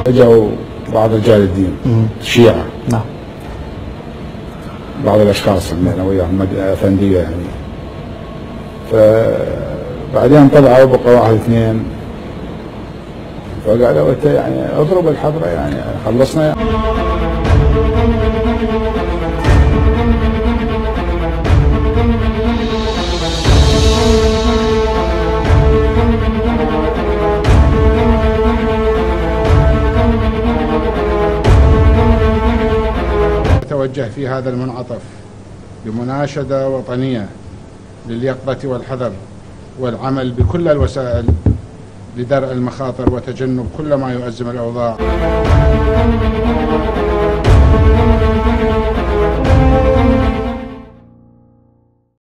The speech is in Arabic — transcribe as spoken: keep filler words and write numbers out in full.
اجوا بعض رجال الدين الشيعة، نعم، بعض الاشخاص اللي انا وياهم افنديه يعني، فبعدين طلعوا بقى واحد اثنين فقالوا انت يعني اضرب الحضره يعني خلصنا يعني. أتوجه في هذا المنعطف بمناشدة وطنية لليقظة والحذر والعمل بكل الوسائل لدرء المخاطر وتجنب كل ما يؤزم الأوضاع.